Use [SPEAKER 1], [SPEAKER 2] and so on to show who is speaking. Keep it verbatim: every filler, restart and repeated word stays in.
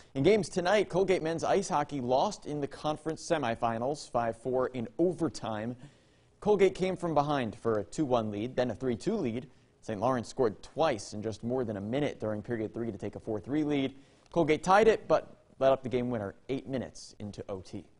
[SPEAKER 1] In games tonight, Colgate men's ice hockey lost in the conference semifinals, five four in overtime. Colgate came from behind for a two one lead, then a three two lead. Saint Lawrence scored twice in just more than a minute during period three to take a four three lead. Colgate tied it, but let up the game winner eight minutes into O T.